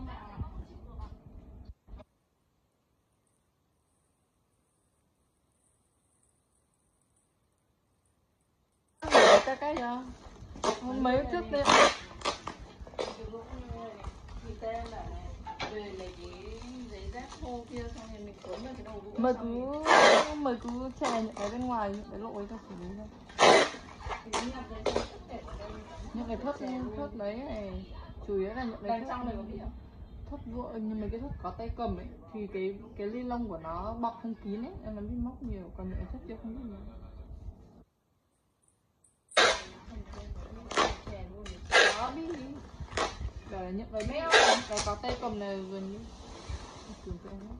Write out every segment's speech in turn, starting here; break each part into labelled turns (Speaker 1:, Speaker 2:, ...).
Speaker 1: cái mấy trước đây mày cứ chè những cái bên ngoài, những cái lội ta xử lý thôi. Những cái thớt đấy này chủ yếu là những cái thớt vội, nhưng mấy cái thớt có tay cầm ấy thì cái ly lông của nó bọc không kín ấy, nên nó bị móc nhiều, còn những cái thớt kia không bị nhiều. Đó đi để những cái meo, cái có tay cầm này gần như tưởng tượng hết.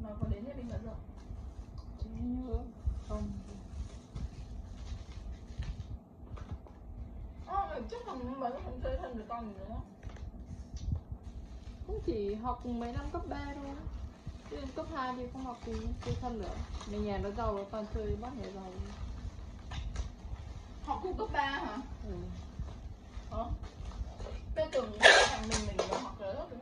Speaker 2: Mà có đến nhà mình nữa rồi.
Speaker 1: Chứ nhớ không.
Speaker 2: Mày chắc là mấy không chơi thân với con mình nữa.
Speaker 1: Cũng chỉ học cùng mấy năm cấp 3 thôi. Chứ đến cấp 2 thì không học cùng chơi thân nữa. Mình nhà nó giàu, nó toàn chơi bắt nhà giàu.
Speaker 2: Học cùng cấp 3 hả?
Speaker 1: Ừ.
Speaker 2: Tôi tưởng thằng mình là học ở lớp đúng.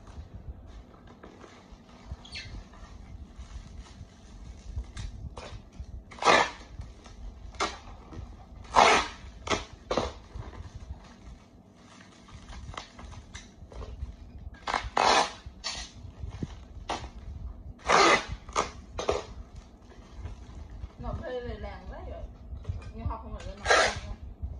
Speaker 2: Ngọc thuê về làng đấy rồi. Nhưng học không phải lên học đâu.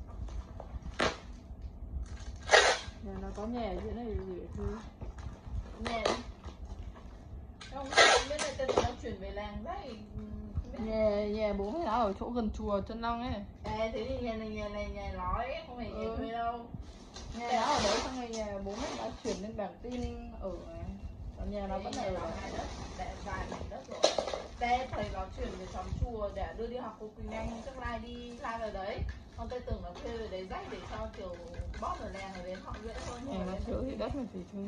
Speaker 1: Nhà nó có nhà ở dưới này gì để thuê.
Speaker 2: Nhà đi. Không biết là tên nó chuyển về làng đấy.
Speaker 1: Nhà bố mẹ nó ở chỗ gần chùa Chân Long ấy.
Speaker 2: Thế thì nhà này nhà nói không phải nhà thuê đâu.
Speaker 1: Nhà nó ở đấy, xong rồi nhà bố mẹ đã chuyển lên Bảng Tin ở này. Còn nhà nó vẫn ở đó.
Speaker 2: Hai đất, để vài mảnh đất rồi. Đây thầy nó chuyển về xóm chùa để đưa đi học cô Quỳnh Anh, chắc lai đi lai vào đấy. Còn tôi tưởng là thuê về đấy rách để cho kiểu bóp ở làng ở đấy học dễ hơn.
Speaker 1: Nhà nó thiếu thì đất mình phải thuê.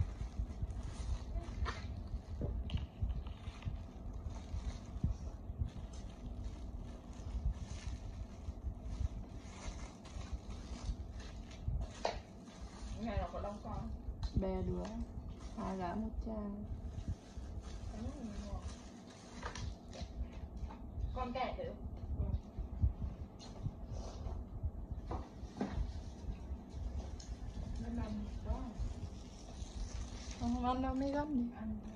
Speaker 2: Nhà nó có đông con.
Speaker 1: 3 đứa, 2 gái 1 trai.
Speaker 2: Con kẻ thế. Nó nằm đó.
Speaker 1: Không ăn đâu, mới gấp đi.
Speaker 2: Ăn.